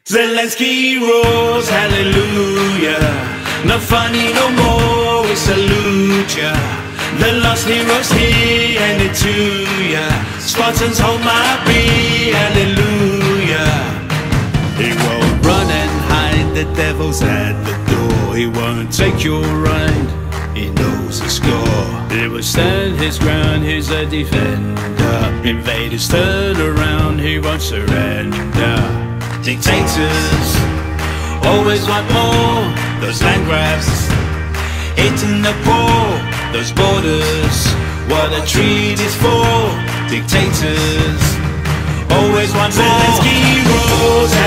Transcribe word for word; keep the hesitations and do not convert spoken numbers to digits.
Zelensky roars, hallelujah. Not funny no more, we salute ya. The lost heroes here, and it to ya. Spartans hold my breath, hallelujah. He won't run and hide, the devil's at the door. He won't take your right, he knows the score. He will stand his ground, he's a defender. Invaders turn around, he won't surrender. Dictators always want more. Those land grabs hitting the poor. Those borders, what a treat is for. Dictators always want more. Zelensky roars.